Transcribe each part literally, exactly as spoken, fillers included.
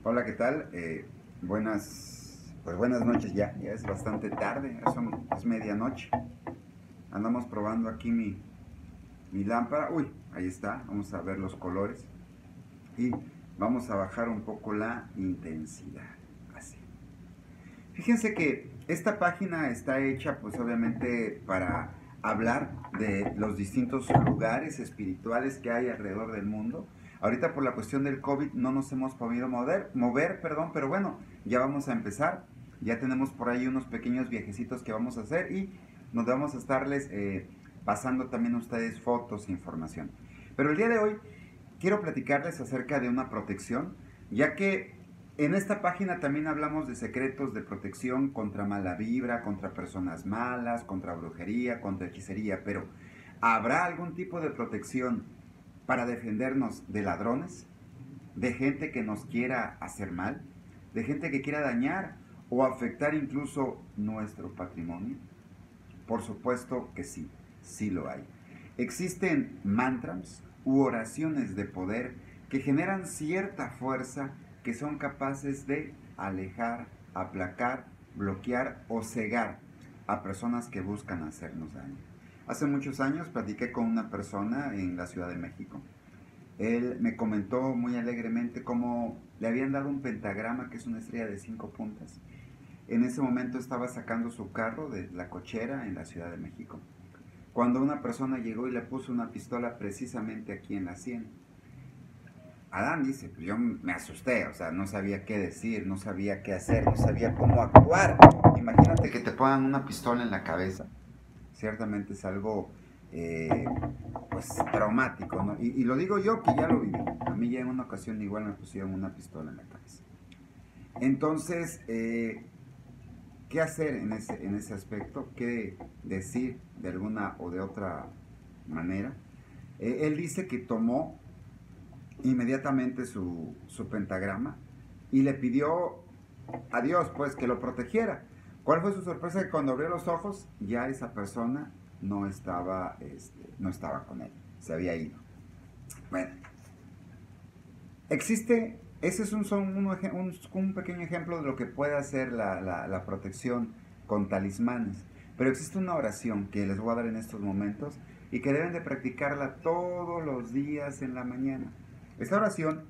Hola, ¿qué tal? Eh, buenas, pues buenas noches ya, ya es bastante tarde, ya son, es medianoche. Andamos probando aquí mi, mi lámpara. Uy, ahí está, vamos a ver los colores. Y vamos a bajar un poco la intensidad. Así. Fíjense que esta página está hecha pues obviamente para hablar de los distintos lugares espirituales que hay alrededor del mundo. Ahorita por la cuestión del COVID no nos hemos podido mover, mover, perdón, pero bueno, ya vamos a empezar. Ya tenemos por ahí unos pequeños viajecitos que vamos a hacer y nos vamos a estarles eh, pasando también a ustedes fotos e información. Pero el día de hoy quiero platicarles acerca de una protección, ya que en esta página también hablamos de secretos de protección contra mala vibra, contra personas malas, contra brujería, contra hechicería, pero ¿habrá algún tipo de protección para defendernos de ladrones, de gente que nos quiera hacer mal, de gente que quiera dañar o afectar incluso nuestro patrimonio? Por supuesto que sí, sí lo hay. Existen mantras u oraciones de poder que generan cierta fuerza que son capaces de alejar, aplacar, bloquear o cegar a personas que buscan hacernos daño. Hace muchos años platiqué con una persona en la Ciudad de México. Él me comentó muy alegremente cómo le habían dado un pentagrama, que es una estrella de cinco puntas. En ese momento estaba sacando su carro de la cochera en la Ciudad de México, cuando una persona llegó y le puso una pistola precisamente aquí en la sien. Adán dice, pues yo me asusté, o sea, no sabía qué decir, no sabía qué hacer, no sabía cómo actuar. Imagínate que te pongan una pistola en la cabeza. Ciertamente es algo, eh, pues, traumático, ¿no? Y, y lo digo yo que ya lo viví. A mí ya en una ocasión igual me pusieron una pistola en la cabeza. Entonces, eh, ¿qué hacer en ese, en ese aspecto? ¿Qué decir de alguna o de otra manera? Eh, él dice que tomó inmediatamente su, su pentagrama y le pidió a Dios pues que lo protegiera. ¿Cuál fue su sorpresa? Que cuando abrió los ojos ya esa persona no estaba, este, no estaba con él, se había ido. Bueno, existe, ese es un, son un, un, un pequeño ejemplo de lo que puede hacer la, la, la protección con talismanes. Pero existe una oración que les voy a dar en estos momentos y que deben de practicarla todos los días en la mañana. Esta oración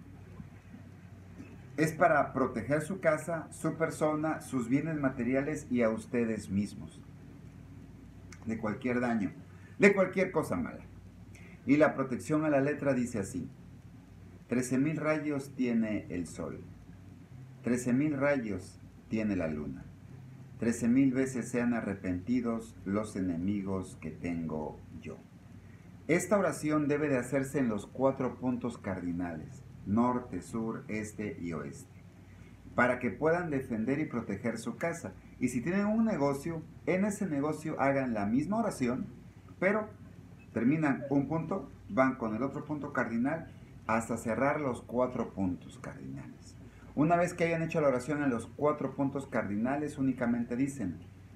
es para proteger su casa, su persona, sus bienes materiales y a ustedes mismos de cualquier daño, de cualquier cosa mala. Y la protección a la letra dice así: trece mil rayos tiene el sol, trece mil rayos tiene la luna, trece mil veces sean arrepentidos los enemigos que tengo yo. Esta oración debe de hacerse en los cuatro puntos cardinales: norte, sur, este y oeste, para que puedan defender y proteger su casa. Y si tienen un negocio, en ese negocio hagan la misma oración, pero terminan un punto, van con el otro punto cardinal hasta cerrar los cuatro puntos cardinales. Una vez que hayan hecho la oración en los cuatro puntos cardinales, únicamente dicen: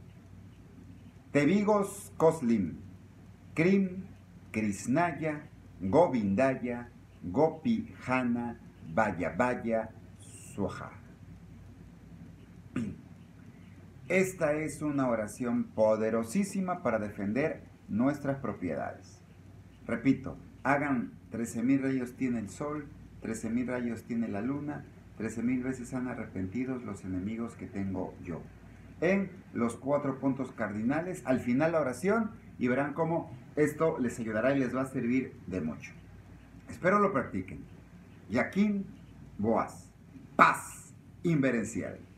Tevigos Koslim, Krim, Krishnaya, Govindaya, Gopi, Hana, Vaya Vaya, Swaha. Esta es una oración poderosísima para defender nuestras propiedades. Repito, hagan trece mil rayos tiene el sol, trece mil rayos tiene la luna, trece mil veces han arrepentidos los enemigos que tengo yo. En los cuatro puntos cardinales, al final la oración, y verán cómo esto les ayudará y les va a servir de mucho. Espero lo practiquen. Yaquín Boaz, paz inverencial.